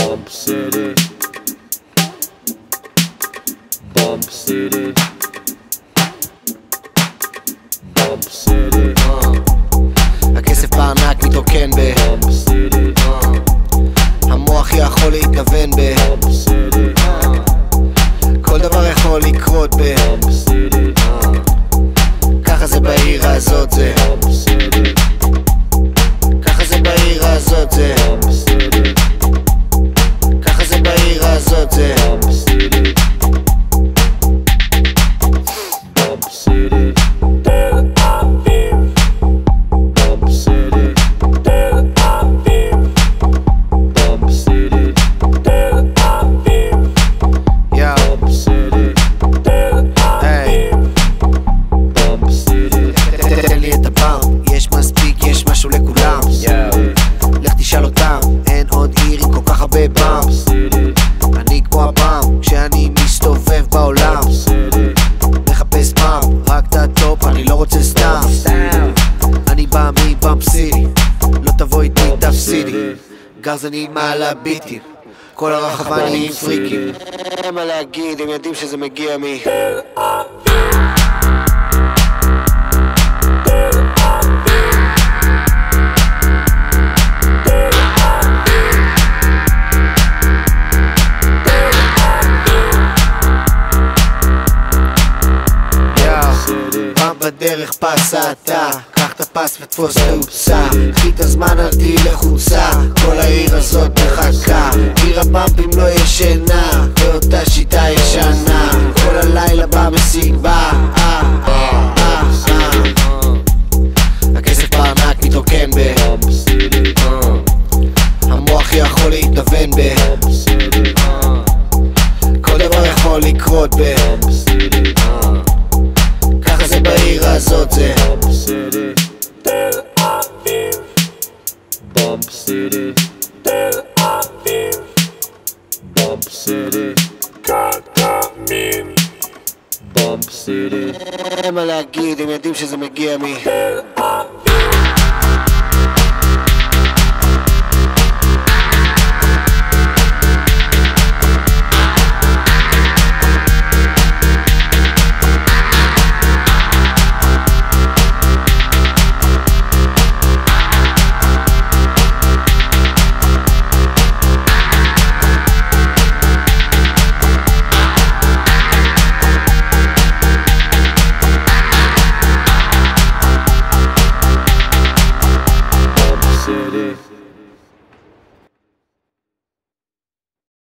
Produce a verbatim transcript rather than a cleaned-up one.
Bump City, Bump City, Bump City. הכסף בענק מתרוקן ב Bump City, המוח יכול להתכוון ב Bump City, כל דבר יכול לקרות ב Bump City, ככה זה בעיר הזאת זה Bump City, ככה זה בעיר הזאת זה Bump City, ככה זה בעיר הזאת זה Bump City, Bump City, Tel Aviv, Bump City, Tel Aviv, Bump City, Tel Aviv, יאו Bump City, Tel היי Aviv, Bump City, תן לי את הפעם יש מספיק יש משהו לכולם לך תשאל אותם אין עוד עיר עם כל כך הרבה פעם אני כמו הפעם כשאני מסתובב בעולם מחפש פעם רק את הטופ אני לא רוצה סתם אני בא מבאמפ סיטי לא תבוא איתי תפסידי גרזנים על הביטים כל הרחבה נהיים פריקים אין מה להגיד הם יודעים שזה מגיע מ בדרך פס אתה קח את הפס ותפוס תאוצה קחי את הזמן אל תהי לחוצה כל העיר הזאת מחכה עיר הבמפים לא ישנה באותה שיטה ישנה כל הלילה במסיבה הכסף בענק מתרוקן ב המוח יכול להתכוון ב כל דבר יכול לקרות ב ככה זה בעיר הזאת זה Bump City, Tel Aviv, Bump City, Tel Aviv, Bump City, קטמין, Bump City, אין מה להגיד הם יודעים שזה מגיע מ Tel